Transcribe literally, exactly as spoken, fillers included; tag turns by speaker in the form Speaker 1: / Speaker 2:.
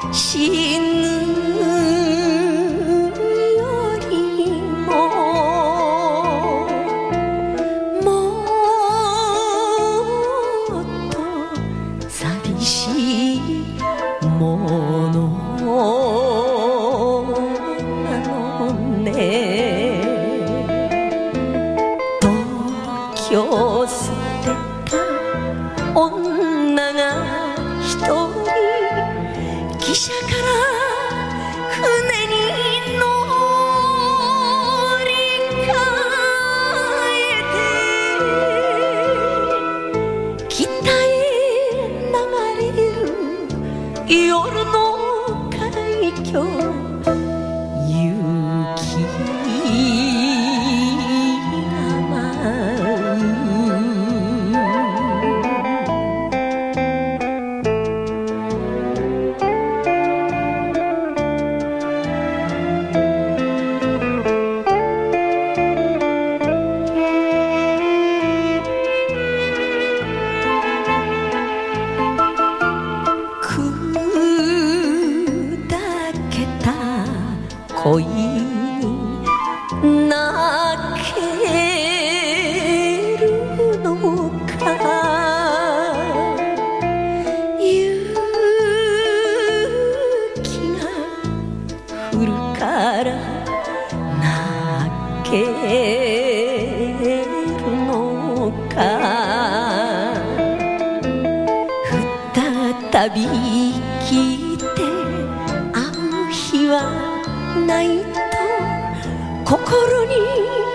Speaker 1: 死ぬよりももっと寂しいものなのね。時を捨てた女が一人汽車から船に乗り換えて北へ流れる夜の海峡雪が舞う。恋に泣けるのか雪が降るから泣けるのか再び聞いて会う日はないと心に